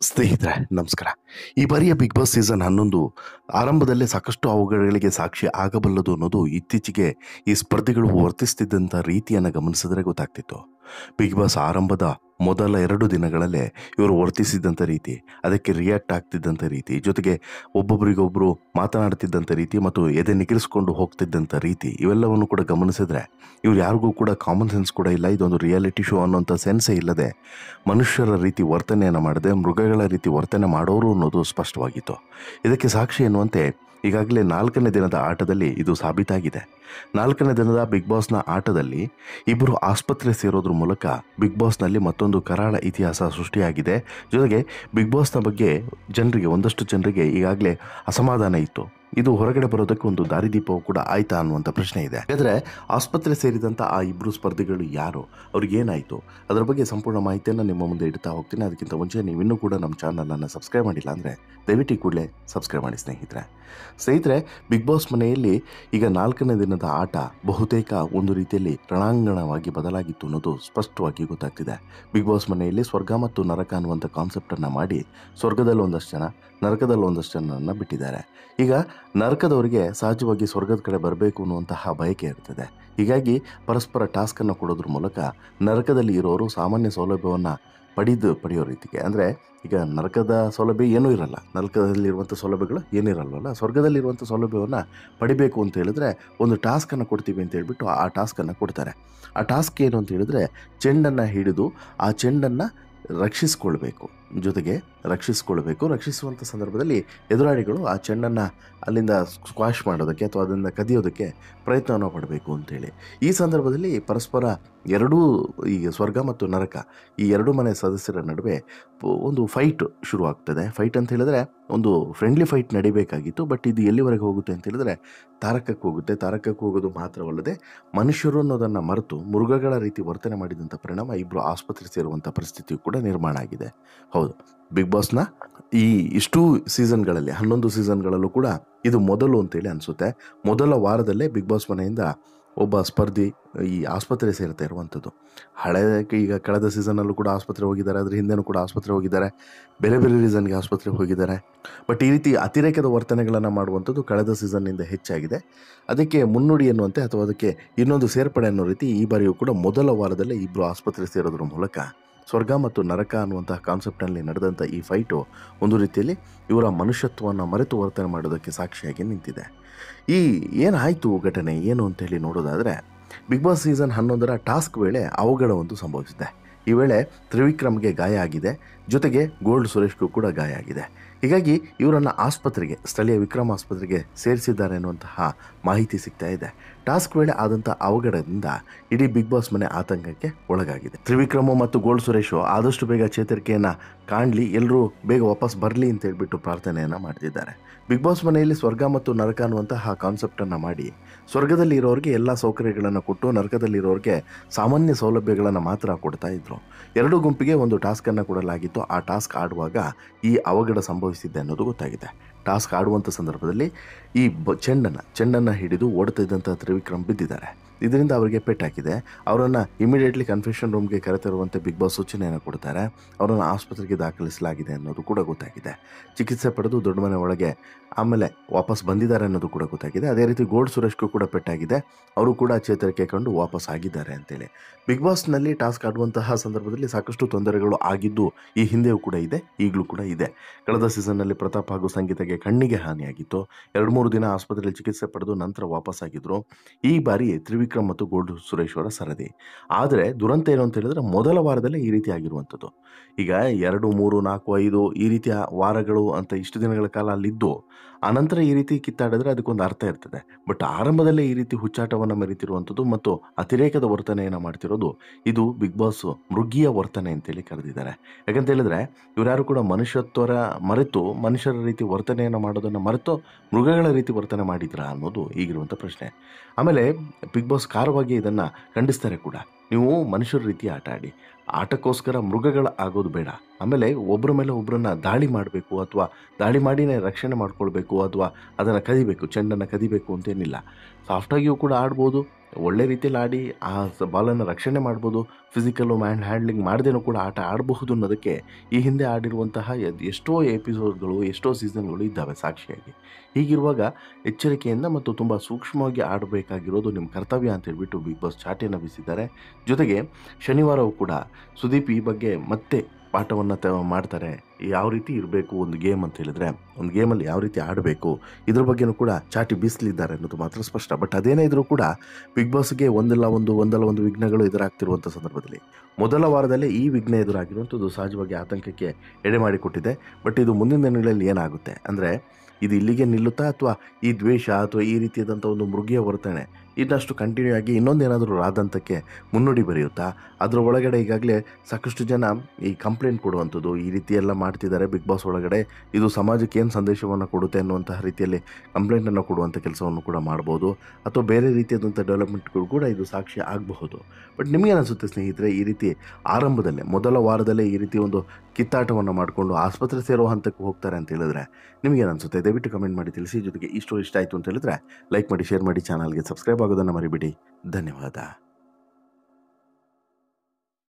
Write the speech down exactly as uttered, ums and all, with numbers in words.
ಸ್ನೇಹಿತರೆ ನಮಸ್ಕಾರ. ಈ ಬಾರಿಯ ಬಿಗ್ ಬಾಸ್ ಸೀಸನ್ ಹನ್ನೊಂದು ಆರಂಭದಲ್ಲೇ ಸಾಕಷ್ಟು ಅವಘಡಗಳಿಗೆ ಸಾಕ್ಷಿ ಆಗಬಲ್ಲದು ಅನ್ನೋದು ಇತ್ತೀಚೆಗೆ ಈ ಸ್ಪರ್ಧಿಗಳು ವರ್ತಿಸ್ತಿದ್ದಂಥ ರೀತಿಯನ್ನು ಗಮನಿಸಿದ್ರೆ ಗೊತ್ತಾಗ್ತಿತ್ತು. ಬಿಗ್ ಬಾಸ್ ಆರಂಭದ ಮೊದಲ ಎರಡು ದಿನಗಳಲ್ಲೇ ಇವರು ವರ್ತಿಸಿದ್ದಂಥ ರೀತಿ, ಅದಕ್ಕೆ ರಿಯಾಕ್ಟ್ ಆಗ್ತಿದ್ದಂಥ ರೀತಿ, ಜೊತೆಗೆ ಒಬ್ಬೊಬ್ಬರಿಗೊಬ್ಬರು ಮಾತನಾಡ್ತಿದ್ದಂಥ ರೀತಿ ಮತ್ತು ಎದೆ ನಿಗಿರಿಸ್ಕೊಂಡು ಹೋಗ್ತಿದ್ದಂಥ ರೀತಿ, ಇವೆಲ್ಲವನ್ನು ಕೂಡ ಗಮನಿಸಿದ್ರೆ ಇವ್ರು ಯಾರಿಗೂ ಕೂಡ ಕಾಮನ್ ಸೆನ್ಸ್ ಕೂಡ ಇಲ್ಲ. ಇದೊಂದು ರಿಯಾಲಿಟಿ ಶೋ ಅನ್ನೋಂಥ ಸೆನ್ಸೇ ಇಲ್ಲದೆ ಮನುಷ್ಯರ ರೀತಿ ವರ್ತನೆಯನ್ನು ಮಾಡದೆ ಮೃಗಗಳ ರೀತಿ ವರ್ತನೆ ಮಾಡೋರು ಅನ್ನೋದು ಸ್ಪಷ್ಟವಾಗಿತ್ತು. ಇದಕ್ಕೆ ಸಾಕ್ಷಿ ಎನ್ನುವಂತೆ ಈಗಾಗಲೇ ನಾಲ್ಕನೇ ದಿನದ ಆಟದಲ್ಲಿ ಇದು ಸಾಬೀತಾಗಿದೆ. ನಾಲ್ಕನೇ ದಿನದ ಬಿಗ್ ಬಾಸ್ನ ಆಟದಲ್ಲಿ ಇಬ್ಬರು ಆಸ್ಪತ್ರೆ ಸೇರೋದ್ರ ಮೂಲಕ ಬಿಗ್ ಬಾಸ್ನಲ್ಲಿ ಮತ್ತೊಂದು ಕರಾಳ ಇತಿಹಾಸ ಸೃಷ್ಟಿಯಾಗಿದೆ. ಜೊತೆಗೆ ಬಿಗ್ ಬಾಸ್ನ ಬಗ್ಗೆ ಜನರಿಗೆ ಒಂದಷ್ಟು ಜನರಿಗೆ ಈಗಾಗಲೇ ಅಸಮಾಧಾನ ಇತ್ತು. ಇದು ಹೊರಗಡೆ ಬರೋದಕ್ಕೆ ಒಂದು ದಾರಿದೀಪವೂ ಕೂಡ ಆಯ್ತಾ ಅನ್ನುವಂಥ ಪ್ರಶ್ನೆ ಇದೆ. ಯಾಕಂದರೆ ಆಸ್ಪತ್ರೆ ಸೇರಿದಂಥ ಆ ಇಬ್ಬರು ಸ್ಪರ್ಧಿಗಳು ಯಾರು, ಅವ್ರಿಗೇನಾಯಿತು, ಅದರ ಬಗ್ಗೆ ಸಂಪೂರ್ಣ ಮಾಹಿತಿಯನ್ನು ನಿಮ್ಮ ಮುಂದೆ ಇಡ್ತಾ ಹೋಗ್ತೀನಿ. ಅದಕ್ಕಿಂತ ಮುಂಚೆ ನೀವಿನ್ನೂ ಕೂಡ ನಮ್ಮ ಚಾನಲನ್ನು ಸಬ್ಸ್ಕ್ರೈಬ್ ಮಾಡಿಲ್ಲ ಅಂದರೆ ದಯವಿಟ್ಟು ಕೂಡಲೇ ಸಬ್ಸ್ಕ್ರೈಬ್ ಮಾಡಿ ಸ್ನೇಹಿತರೆ. ಸ್ನೇಹಿತರೆ, ಬಿಗ್ ಬಾಸ್ ಮನೆಯಲ್ಲಿ ಈಗ ನಾಲ್ಕನೇ ದಿನದ ಆಟ ಬಹುತೇಕ ಒಂದು ರೀತಿಯಲ್ಲಿ ರಣಾಂಗಣವಾಗಿ ಬದಲಾಗಿತ್ತು ಅನ್ನೋದು ಸ್ಪಷ್ಟವಾಗಿ ಗೊತ್ತಾಗ್ತಿದೆ. ಬಿಗ್ ಬಾಸ್ ಮನೆಯಲ್ಲಿ ಸ್ವರ್ಗ ಮತ್ತು ನರಕ ಅನ್ನುವಂಥ ಕಾನ್ಸೆಪ್ಟನ್ನು ಮಾಡಿ ಸ್ವರ್ಗದಲ್ಲಿ ಒಂದಷ್ಟು ಜನ, ನರಕದಲ್ಲಿ ಒಂದಷ್ಟು ಜನರನ್ನು ಬಿಟ್ಟಿದ್ದಾರೆ. ಈಗ ನರಕದವರಿಗೆ ಸಹಜವಾಗಿ ಸ್ವರ್ಗದ ಕಡೆ ಬರಬೇಕು ಅನ್ನುವಂತಹ ಬಯಕೆ ಇರ್ತದೆ. ಹೀಗಾಗಿ ಪರಸ್ಪರ ಟಾಸ್ಕನ್ನು ಕೊಡೋದ್ರ ಮೂಲಕ ನರಕದಲ್ಲಿ ಇರೋರು ಸಾಮಾನ್ಯ ಸೌಲಭ್ಯವನ್ನು ಪಡೆದು ಪಡೆಯೋ ರೀತಿಗೆ, ಅಂದರೆ ಈಗ ನರಕದ ಸೌಲಭ್ಯ ಏನೂ ಇರಲ್ಲ, ನರಕದಲ್ಲಿರುವಂಥ ಸೌಲಭ್ಯಗಳು ಏನಿರಲ್ವಲ್ಲ, ಸ್ವರ್ಗದಲ್ಲಿರುವಂಥ ಸೌಲಭ್ಯವನ್ನು ಪಡಿಬೇಕು ಅಂತ ಹೇಳಿದ್ರೆ ಒಂದು ಟಾಸ್ಕನ್ನು ಕೊಡ್ತೀವಿ ಅಂತ ಹೇಳ್ಬಿಟ್ಟು ಆ ಟಾಸ್ಕನ್ನು ಕೊಡ್ತಾರೆ. ಆ ಟಾಸ್ಕ್ ಏನು ಅಂತ ಹೇಳಿದ್ರೆ ಚೆಂಡನ್ನು ಹಿಡಿದು ಆ ಚೆಂಡನ್ನು ರಕ್ಷಿಸ್ಕೊಳ್ಬೇಕು, ಜೊತೆಗೆ ರಕ್ಷಿಸ್ಕೊಳ್ಬೇಕು ರಕ್ಷಿಸುವಂಥ ಸಂದರ್ಭದಲ್ಲಿ ಎದುರಾಳಿಗಳು ಆ ಚೆಂಡನ್ನು ಅಲ್ಲಿಂದ ಸ್ಕ್ವಾಶ್ ಮಾಡೋದಕ್ಕೆ ಅಥವಾ ಅದನ್ನು ಕದಿಯೋದಕ್ಕೆ ಪ್ರಯತ್ನವನ್ನು ಪಡಬೇಕು ಅಂತೇಳಿ. ಈ ಸಂದರ್ಭದಲ್ಲಿ ಪರಸ್ಪರ ಎರಡೂ ಈಗ ಸ್ವರ್ಗ ಮತ್ತು ನರಕ ಈ ಎರಡು ಮನೆ ಸದಸ್ಯರ ನಡುವೆ ಒಂದು ಫೈಟ್ ಶುರುವಾಗ್ತದೆ. ಫೈಟ್ ಅಂತ ಹೇಳಿದ್ರೆ ಒಂದು ಫ್ರೆಂಡ್ಲಿ ಫೈಟ್ ನಡಿಬೇಕಾಗಿತ್ತು. ಬಟ್ ಇದು ಎಲ್ಲಿವರೆಗೆ ಹೋಗುತ್ತೆ ಅಂತ ಹೇಳಿದ್ರೆ ತಾರಕಕ್ಕೆ ಹೋಗುತ್ತೆ. ತಾರಕಕ್ಕೆ ಹೋಗೋದು ಮಾತ್ರವಲ್ಲದೆ ಮನುಷ್ಯರು ಅನ್ನೋದನ್ನು ಮರೆತು ಮೃಗಗಳ ರೀತಿ ವರ್ತನೆ ಮಾಡಿದಂಥ ಪರಿಣಾಮ ಇಬ್ಬರು ಆಸ್ಪತ್ರೆ ಸೇರುವಂಥ ಪರಿಸ್ಥಿತಿಯು ಕೂಡ ನಿರ್ಮಾಣ ಆಗಿದೆ. ಹೌದು, ಬಿಗ್ ಬಾಸ್ನ ಈ ಇಷ್ಟೂ ಸೀಸನ್ಗಳಲ್ಲಿ ಹನ್ನೊಂದು ಸೀಸನ್ಗಳಲ್ಲೂ ಕೂಡ ಇದು ಮೊದಲು ಅಂತೇಳಿ ಅನಿಸುತ್ತೆ. ಮೊದಲ ವಾರದಲ್ಲೇ ಬಿಗ್ ಬಾಸ್ ಮನೆಯಿಂದ ಒಬ್ಬ ಸ್ಪರ್ಧಿ ಈ ಆಸ್ಪತ್ರೆ ಸೇರ್ತಾ ಇರುವಂಥದ್ದು. ಹಳೆ ಈಗ ಕಳೆದ ಸೀಸನಲ್ಲೂ ಕೂಡ ಆಸ್ಪತ್ರೆ ಹೋಗಿದ್ದಾರೆ, ಅದ್ರ ಹಿಂದೆನೂ ಕೂಡ ಆಸ್ಪತ್ರೆ ಹೋಗಿದ್ದಾರೆ, ಬೇರೆ ಬೇರೆ ರೀಸನ್ಗೆ ಆಸ್ಪತ್ರೆಗೆ ಹೋಗಿದ್ದಾರೆ. ಬಟ್ ಈ ರೀತಿ ಅತಿರೇಕದ ವರ್ತನೆಗಳನ್ನು ಮಾಡುವಂಥದ್ದು ಕಳೆದ ಸೀಸನ್ನಿಂದ ಹೆಚ್ಚಾಗಿದೆ. ಅದಕ್ಕೆ ಮುನ್ನುಡಿ ಎನ್ನುವಂತೆ ಅಥವಾ ಅದಕ್ಕೆ ಇನ್ನೊಂದು ಸೇರ್ಪಡೆ ಅನ್ನೋ ರೀತಿ ಈ ಬಾರಿಯೂ ಕೂಡ ಮೊದಲ ವಾರದಲ್ಲೇ ಇಬ್ಬರು ಆಸ್ಪತ್ರೆ ಸೇರೋದ್ರ ಮೂಲಕ ಸ್ವರ್ಗ ಮತ್ತು ನರಕ ಅನ್ನುವಂತಹ ಕಾನ್ಸೆಪ್ಟ್ನಲ್ಲಿ ನಡೆದಂಥ ಈ ಫೈಟು ಒಂದು ರೀತಿಯಲ್ಲಿ ಇವರ ಮನುಷ್ಯತ್ವವನ್ನು ಮರೆತು ವರ್ತನೆ ಮಾಡೋದಕ್ಕೆ ಸಾಕ್ಷಿಯಾಗಿ ನಿಂತಿದೆ. ಈ ಏನಾಯಿತು ಘಟನೆ ಏನು ಅಂತೇಳಿ ನೋಡೋದಾದರೆ, ಬಿಗ್ ಬಾಸ್ ಸೀಸನ್ ಹನ್ನೊಂದರ ಟಾಸ್ಕ್ ವೇಳೆ ಅವಘಡವೊಂದು ಸಂಭವಿಸಿದೆ. ಈ ವೇಳೆ ತ್ರಿವಿಕ್ರಮ್ಗೆ ಗಾಯ ಆಗಿದೆ, ಜೊತೆಗೆ ಗೋಲ್ಡ್ ಸುರೇಶ್ಗೂ ಕೂಡ ಗಾಯ ಆಗಿದೆ. ಹೀಗಾಗಿ ಇವರನ್ನು ಆಸ್ಪತ್ರೆಗೆ, ಸ್ಥಳೀಯ ವಿಕ್ರಮ್ ಆಸ್ಪತ್ರೆಗೆ ಸೇರಿಸಿದ್ದಾರೆ ಅನ್ನುವಂತಹ ಮಾಹಿತಿ ಸಿಗ್ತಾ ಇದೆ. ಟಾಸ್ಕ್ ವೇಳೆ ಆದಂಥ ಅವಘಡದಿಂದ ಇಡೀ ಬಿಗ್ ಬಾಸ್ ಮನೆ ಆತಂಕಕ್ಕೆ ಒಳಗಾಗಿದೆ. ತ್ರಿವಿಕ್ರಮು ಮತ್ತು ಗೋಲ್ಡ್ ಸುರೇಶು ಆದಷ್ಟು ಬೇಗ ಚೇತರಿಕೆಯನ್ನು ಕಾಣಲಿ, ಎಲ್ಲರೂ ಬೇಗ ವಾಪಸ್ ಬರಲಿ ಅಂತ ಹೇಳ್ಬಿಟ್ಟು ಪ್ರಾರ್ಥನೆಯನ್ನು ಮಾಡ್ತಿದ್ದಾರೆ. ಬಿಗ್ ಬಾಸ್ ಮನೆಯಲ್ಲಿ ಸ್ವರ್ಗ ಮತ್ತು ನರಕ ಅನ್ನುವಂತಹ ಕಾನ್ಸೆಪ್ಟನ್ನು ಮಾಡಿ ಸ್ವರ್ಗದಲ್ಲಿ ಇರೋರಿಗೆ ಎಲ್ಲ ಸೌಕರ್ಯಗಳನ್ನು ಕೊಟ್ಟು ನರಕದಲ್ಲಿರೋರಿಗೆ ಸಾಮಾನ್ಯ ಸೌಲಭ್ಯಗಳನ್ನು ಮಾತ್ರ ಕೊಡ್ತಾ ಇದ್ರು. ಎರಡು ಗುಂಪಿಗೆ ಒಂದು ಟಾಸ್ಕನ್ನು ಕೊಡಲಾಗಿತ್ತು. ಆ ಟಾಸ್ಕ್ ಆಡುವಾಗ ಈ ಅವಘಡ ಸಂಭವಿಸಿದೆ ಅನ್ನೋದು ಗೊತ್ತಾಗಿದೆ. ಟಾಸ್ಕ್ ಆಡುವಂಥ ಸಂದರ್ಭದಲ್ಲಿ ಈ ಬ ಚೆಂಡನ್ನು ಚೆಂಡನ್ನು ಹಿಡಿದು ಓಡ್ತಿದ್ದಂಥ ತ್ರಿವಿಕ್ರಮ್ ಬಿದ್ದಿದ್ದಾರೆ. ಇದರಿಂದ ಅವರಿಗೆ ಪೆಟ್ಟಾಗಿದೆ. ಅವರನ್ನು ಇಮಿಡಿಯೇಟ್ಲಿ ಕನ್ಫೆಷನ್ ರೂಮ್ಗೆ ಕರೆತರುವಂತೆ ಬಿಗ್ ಬಾಸ್ ಸೂಚನೆಯನ್ನು ಕೊಡ್ತಾರೆ. ಅವರನ್ನು ಆಸ್ಪತ್ರೆಗೆ ದಾಖಲಿಸಲಾಗಿದೆ ಅನ್ನೋದು ಕೂಡ ಗೊತ್ತಾಗಿದೆ. ಚಿಕಿತ್ಸೆ ಪಡೆದು ದೊಡ್ಡ ಮನೆ ಒಳಗೆ ಆಮೇಲೆ ವಾಪಸ್ ಬಂದಿದ್ದಾರೆ ಅನ್ನೋದು ಕೂಡ ಗೊತ್ತಾಗಿದೆ. ಅದೇ ರೀತಿ ಗೋಲ್ಡ್ ಸುರೇಶ್ಗೂ ಕೂಡ ಪೆಟ್ಟಾಗಿದೆ, ಅವರು ಕೂಡ ಚೇತರಿಕೆ ಕಂಡು ವಾಪಸ್ ಆಗಿದ್ದಾರೆ ಅಂತೇಳಿ. ಬಿಗ್ ಬಾಸ್ನಲ್ಲಿ ಟಾಸ್ಕ್ ಆಡುವಂತಹ ಸಂದರ್ಭದಲ್ಲಿ ಸಾಕಷ್ಟು ತೊಂದರೆಗಳು ಆಗಿದ್ದು ಈ ಹಿಂದೆಯೂ ಕೂಡ ಇದೆ, ಈಗಲೂ ಕೂಡ ಇದೆ. ಕಳೆದ ಸೀಸನ್ನಲ್ಲಿ ಪ್ರತಾಪ್ ಹಾಗೂ ಸಂಗೀತಗೆ ಕಣ್ಣಿಗೆ ಹಾನಿಯಾಗಿತ್ತು. ಎರಡು ಮೂರು ದಿನ ಆಸ್ಪತ್ರೆಯಲ್ಲಿ ಚಿಕಿತ್ಸೆ ಪಡೆದು ನಂತರ ವಾಪಸ್ ಆಗಿದ್ರು. ಈ ಬಾರಿ ತ್ರಿವಿಕ್ರಮ್ ಮತ್ತು ಗೋಲ್ಡ್ ಸುರೇಶ್ ಅವರ ಸರದಿ. ಆದರೆ ದುರಂತ ಏನು ಅಂತ ಹೇಳಿದ್ರೆ ಮೊದಲ ವಾರದಲ್ಲೇ ಈ ರೀತಿ ಆಗಿರುವಂಥದ್ದು. ಈಗ ಎರಡು ಮೂರು ನಾಲ್ಕು ಐದು ಈ ರೀತಿಯ ವಾರಗಳು ಅಂತ ಇಷ್ಟು ದಿನಗಳ ಕಾಲ ಅಲ್ಲಿದ್ದು ಆನಂತರ ಈ ರೀತಿ ಕಿತ್ತಾಡಿದ್ರೆ ಅದಕ್ಕೊಂದು ಅರ್ಥ ಇರ್ತದೆ. ಬಟ್ ಆರಂಭದಲ್ಲೇ ಈ ರೀತಿ ಹುಚ್ಚಾಟವನ್ನು ಮೆರೀತಿರುವಂಥದ್ದು ಮತ್ತು ಅತಿರೇಕದ ವರ್ತನೆಯನ್ನು ಮಾಡ್ತಿರೋದು ಇದು ಬಿಗ್ ಬಾಸ್ ಮೃಗೀಯ ವರ್ತನೆ ಅಂತೇಳಿ ಕರೆದಿದ್ದಾರೆ. ಯಾಕಂತ ಹೇಳಿದ್ರೆ ಇವರ್ಯಾರು ಕೂಡ ಮನುಷ್ಯತ್ವರ ಮರೆತು ಮನುಷ್ಯರ ರೀತಿ ವರ್ತನೆಯನ್ನು ಮಾಡೋದನ್ನು ಮರೆತು ಮೃಗಗಳ ರೀತಿ ವರ್ತನೆ ಮಾಡಿದ್ರಾ ಅನ್ನೋದು ಈಗಿರುವಂಥ ಪ್ರಶ್ನೆ. ಆಮೇಲೆ ಬಿಗ್ ಬಾಸ್ ಖಾರವಾಗಿ ಇದನ್ನು ಖಂಡಿಸ್ತಾರೆ ಕೂಡ. ನೀವು ಮನುಷ್ಯರ ರೀತಿ ಆಟ ಆಡಿ, ಆಟಕ್ಕೋಸ್ಕರ ಮೃಗಗಳ ಆಗೋದು ಬೇಡ. ಆಮೇಲೆ ಒಬ್ಬರ ಮೇಲೆ ಒಬ್ಬರನ್ನ ದಾಳಿ ಮಾಡಬೇಕು ಅಥವಾ ದಾಳಿ ಮಾಡಿನೇ ರಕ್ಷಣೆ ಮಾಡ್ಕೊಳ್ಬೇಕು ಅಥವಾ ಅದನ್ನು ಕದಿಬೇಕು, ಚೆಂಡನ್ನು ಕದಿಬೇಕು ಅಂತೇನಿಲ್ಲ. ಸಾಫ್ಟಾಗಿಯೂ ಕೂಡ ಆಡ್ಬೋದು, ಒಳ್ಳೆ ರೀತಿಯಲ್ಲಿ ಆಡಿ ಆ ಸ ಬಾಲನ್ನು ರಕ್ಷಣೆ ಮಾಡ್ಬೋದು. ಫಿಸಿಕಲ್ಲು ಮ್ಯಾನ್ ಹ್ಯಾಂಡ್ಲಿಂಗ್ ಮಾಡದೇನೂ ಕೂಡ ಆಟ ಆಡಬಹುದು ಅನ್ನೋದಕ್ಕೆ ಈ ಹಿಂದೆ ಆಡಿರುವಂತಹ ಎದ್ ಎಷ್ಟೋ ಎಪಿಸೋಡ್ಗಳು, ಎಷ್ಟೋ ಸೀಸನ್‌ಗಳು ಇದ್ದಾವೆ ಸಾಕ್ಷಿಯಾಗಿ. ಹೀಗಿರುವಾಗ ಎಚ್ಚರಿಕೆಯಿಂದ ಮತ್ತು ತುಂಬ ಸೂಕ್ಷ್ಮವಾಗಿ ಆಡಬೇಕಾಗಿರೋದು ನಿಮ್ಮ ಕರ್ತವ್ಯ ಅಂತ ಹೇಳ್ಬಿಟ್ಟು ಬಿಗ್ ಬಾಸ್ ಚಾಟಿಯನ್ನು ಬೀಸಿದ್ದಾರೆ. ಜೊತೆಗೆ ಶನಿವಾರವೂ ಕೂಡ ಸುದೀಪ್ ಈ ಬಗ್ಗೆ ಮತ್ತೆ ಪಾಠವನ್ನು ತ ಮಾಡ್ತಾರೆ. ಯಾವ ರೀತಿ ಇರಬೇಕು ಒಂದು ಗೇಮ್ ಅಂತ ಹೇಳಿದ್ರೆ, ಒಂದು ಗೇಮಲ್ಲಿ ಯಾವ ರೀತಿ ಆಡಬೇಕು, ಇದ್ರ ಬಗ್ಗೆನೂ ಕೂಡ ಚಾಟಿ ಬೀಸಲಿದ್ದಾರೆ ಅನ್ನೋದು ಮಾತ್ರ ಸ್ಪಷ್ಟ. ಬಟ್ ಅದೇನೇ ಇದ್ರೂ ಕೂಡ ಬಿಗ್ ಬಾಸ್‌ಗೆ ಒಂದಲ್ಲ ಒಂದು ಒಂದಲ್ಲ ಒಂದು ವಿಘ್ನಗಳು ಎದುರಾಗ್ತಿರುವಂಥ ಸಂದರ್ಭದಲ್ಲಿ ಮೊದಲ ವಾರದಲ್ಲೇ ಈ ವಿಘ್ನ ಎದುರಾಗಿರುವಂಥದ್ದು ಸಹಜವಾಗಿ ಆತಂಕಕ್ಕೆ ಎಡೆ ಮಾಡಿಕೊಟ್ಟಿದೆ. ಬಟ್ ಇದು ಮುಂದಿನ ದಿನಗಳಲ್ಲಿ ಏನಾಗುತ್ತೆ ಅಂದರೆ, ಇದು ಇಲ್ಲಿಗೆ ನಿಲ್ಲುತ್ತಾ ಅಥವಾ ಈ ದ್ವೇಷ ಅಥವಾ ಈ ರೀತಿಯಾದಂಥ ಒಂದು ಮೃಗೀಯ ವರ್ತನೆ ಇನ್ನಷ್ಟು ಕಂಟಿನ್ಯೂ ಆಗಿ ಇನ್ನೊಂದೇನಾದರೂ ರಾದಂತಕ್ಕೆ ಮುನ್ನುಡಿ ಬರೆಯುತ್ತಾ? ಅದರ ಒಳಗಡೆ ಈಗಾಗಲೇ ಸಾಕಷ್ಟು ಜನ ಈ ಕಂಪ್ಲೇಂಟ್ ಕೊಡುವಂಥದ್ದು, ಈ ರೀತಿ ಎಲ್ಲ ಮಾಡ್ತಿದ್ದಾರೆ ಬಿಗ್ ಬಾಸ್ ಒಳಗಡೆ, ಇದು ಸಮಾಜಕ್ಕೆ ಏನು ಸಂದೇಶವನ್ನು ಕೊಡುತ್ತೆ ಅನ್ನುವಂತಹ ರೀತಿಯಲ್ಲಿ ಕಂಪ್ಲೇಂಟನ್ನು ಕೊಡುವಂಥ ಕೆಲಸವನ್ನು ಕೂಡ ಮಾಡ್ಬೋದು. ಅಥವಾ ಬೇರೆ ರೀತಿಯಾದಂಥ ಡೆವಲಪ್ಮೆಂಟ್ಗಳು ಕೂಡ ಇದು ಸಾಕ್ಷಿ ಆಗಬಹುದು. ಬಟ್ ನಿಮಗೇನಿಸುತ್ತೆ ಸ್ನೇಹಿತರೆ, ಈ ರೀತಿ ಆರಂಭದಲ್ಲೇ ಮೊದಲ ವಾರದಲ್ಲೇ ಈ ರೀತಿ ಒಂದು ಕಿತ್ತಾಟವನ್ನು ಮಾಡಿಕೊಂಡು ಆಸ್ಪತ್ರೆ ಸೇರೋ ಹಂತಕ್ಕೆ ಹೋಗ್ತಾರೆ ಅಂತ ಹೇಳಿದ್ರೆ ನಿಮಗೇನಿಸುತ್ತೆ? ದಯವಿಟ್ಟು ಕಮೆಂಟ್ ಮಾಡಿ ತಿಳಿಸಿ. ಜೊತೆಗೆ ಈ ಸ್ಟೋರಿ ಇಷ್ಟ ಆಯಿತು ಅಂತ ಹೇಳಿದ್ರೆ ಲೈಕ್ ಮಾಡಿ, ಶೇರ್ ಮಾಡಿ, ಚಾನಲ್ಗೆ ಸಬ್ಸ್ಕ್ರೈಬ್ ಆಗೋದನ್ನು ಮರಿಬೇಡಿ. ಧನ್ಯವಾದ.